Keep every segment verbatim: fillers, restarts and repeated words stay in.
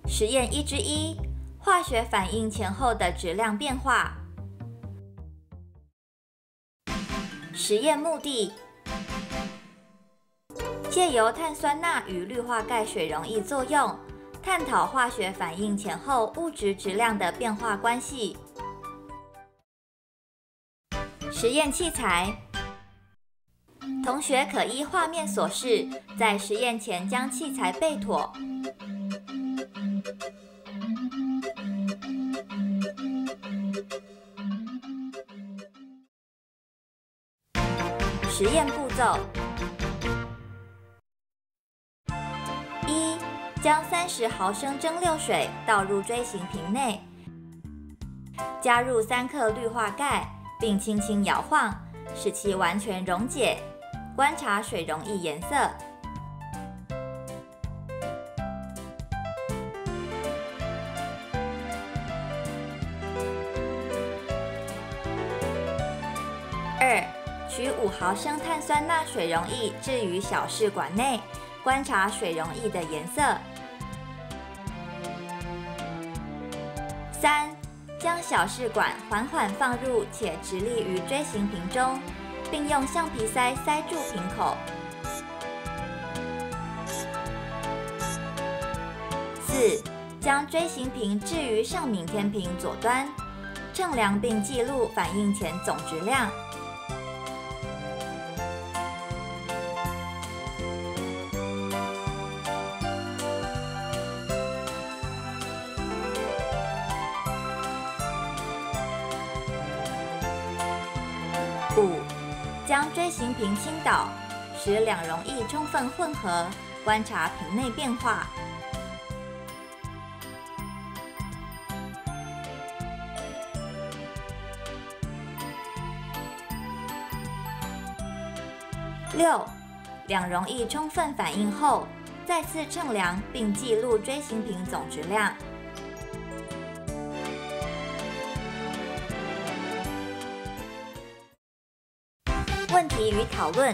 实验一之一，化学反应前后的质量变化。实验目的：借由碳酸钠与氯化钙水溶液作用，探讨化学反应前后物质质量的变化关系。实验器材：同学可依画面所示，在实验前将器材备妥。实验步骤：一、将三十毫升蒸馏水倒入锥形瓶内，加入三克氯化钙，并轻轻摇晃，使其完全溶解。观察水溶液颜色。二、取五毫升碳酸钠水溶液置于小试管内，观察水溶液的颜色。三、将小试管缓缓放入且直立于锥形瓶中，并用橡皮塞塞住瓶口。四、将锥形瓶置于上溟天平左端，称量并记录反应前总质量。五、将锥形瓶倾倒，使两溶液充分混合，观察瓶内变化。六、两溶液充分反应后，再次称量并记录锥形瓶总质量。问题与讨论。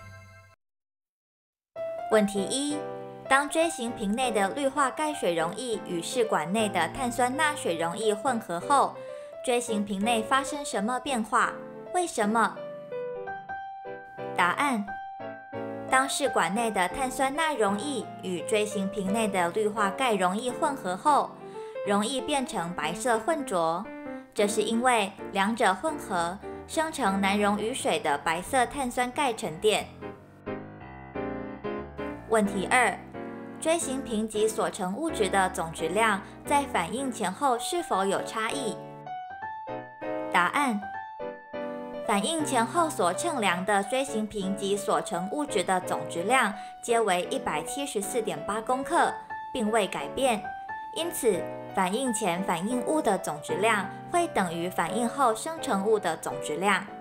问题一：当锥形瓶内的氯化钙水溶液与试管内的碳酸钠水溶液混合后，锥形瓶内发生什么变化？为什么？答案：当试管内的碳酸钠溶液与锥形瓶内的氯化钙溶液混合后，溶液变成白色混浊，这是因为两者混合生成难溶于水的白色碳酸钙沉淀。问题二：锥形瓶及所成物质的总质量在反应前后是否有差异？答案：反应前后所称量的锥形瓶及所成物质的总质量皆为 一百七十四点八公克，并未改变，因此反应前反应物的总质量会等于反应后生成物的总质量。